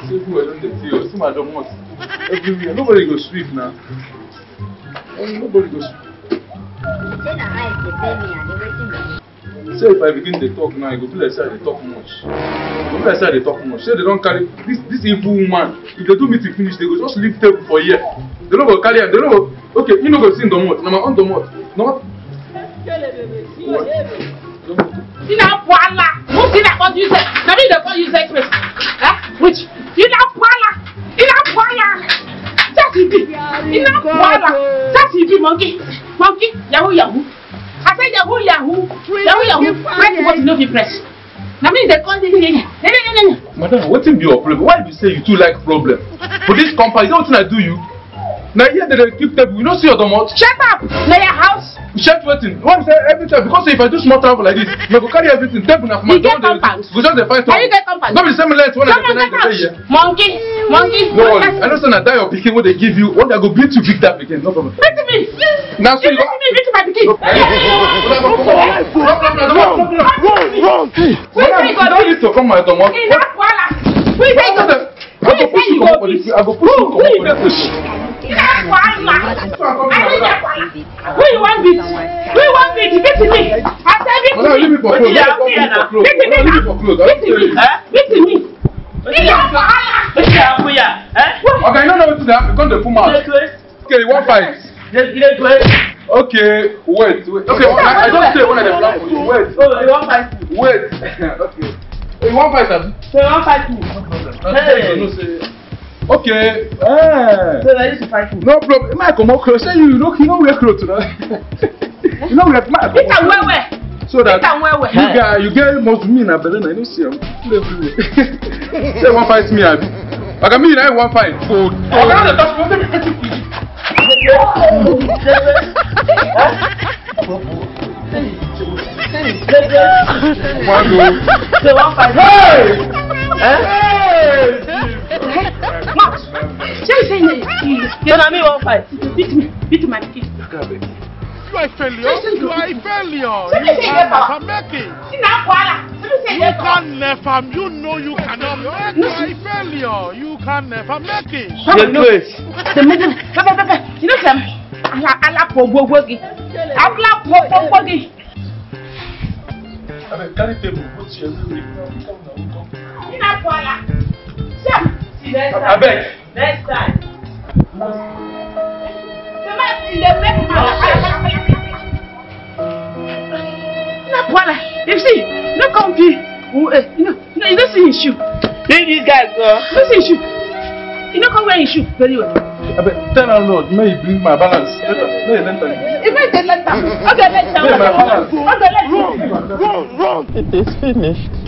See who I don't see. See my domot. Everywhere. Nobody go sweep now. Nobody go sweep. Say if I begin to talk now, I go feel like say they talk much. Say they don't carry this evil woman. If they do meeting finish, they go just leave table for here. They don't go carry and they don't go. Okay, you know go see in the mouth. Now my own the mouth. No. You know, voila. Who did that? What you say? Now me the call you say Chris. Which? You know, voila. You know, voila. That's it. You know, voila. That's it, monkey. Monkey. Yahoo yahoo. I said Yahoo yahoo. Yahoo yahoo. Press what you know you press. Now me the call here. Madam, what is your problem? Why do you say you too like problem? For this company, you know what I do you? Now here they keep table. You don't see your domot. Shut up. Now your house. Shut waiting. What say every time? Because if I do small travel like this, I go carry everything. Table now. You get compound. Go just the fight. Can you get compound? Don't be same length when I get here. Monkey. No, I don't say that die your picking what they give you. What they go beat you big that picking. No problem. Beat me. Now so you beat me. Beat my picking. Wrong. You don't need to come my domot. I go push you come up. Who you want beat? Who you want beat? Beat me. I said beat me. Leave me for clothes. Beat me. Okay, you don't know what to do. Become the Puma. Okay, you want fight? Okay, wait. Okay, I don't say when I plan for you. Wait. Oh, you want fight? Wait. Okay. You want fight, Abi? So you want fight me? Okay. So I used to fight me. No problem. My come close. Say you know wear clothes today. You know wear my. So that you get most me na bele na you see am everywhere. Say one fight me Abi. Like me na one fight. For okay, the talk want me fit you. One go. Say one fight. Hey! Max, say you know me one fight. Beat my kid. You are a failure. You are a failure. You can never make it. You can never. You know you cannot make it. You are a failure. You can never make it. You know some. I like Bobogi. I like Bobogi. I mean, carry table. What's your I beg. Next time. You see, no come you don't see his shoe. Leave these guys, girl. You don't see his shoe. You don't come wear his shoe very well. I bet tell our Lord, may he bring my balance. May he lend me. If I get let down, okay, let down. Wrong. It is finished.